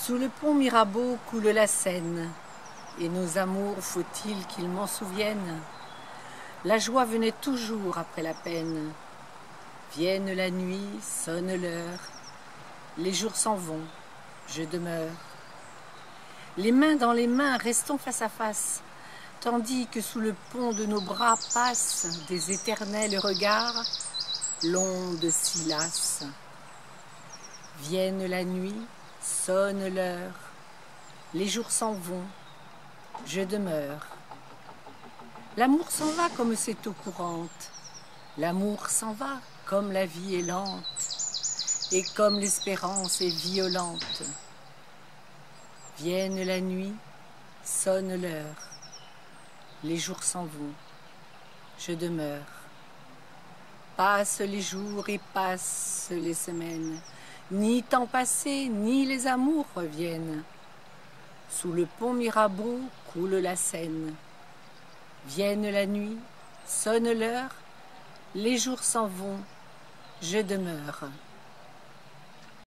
Sous le pont Mirabeau coule la Seine, et nos amours, faut-il qu'ils m'en souviennent? La joie venait toujours après la peine. Vienne la nuit, sonne l'heure, les jours s'en vont, je demeure. Les mains dans les mains, restons face à face, tandis que sous le pont de nos bras passent des éternels regards, l'onde s'y lasse. Vienne la nuit, sonne l'heure, les jours s'en vont, je demeure. L'amour s'en va comme cette eau courante, l'amour s'en va comme la vie est lente, et comme l'espérance est violente. Vienne la nuit, sonne l'heure, les jours s'en vont, je demeure. Passent les jours et passent les semaines, ni temps passé, ni les amours reviennent. Sous le pont Mirabeau coule la Seine. Vienne la nuit, sonne l'heure, les jours s'en vont, je demeure.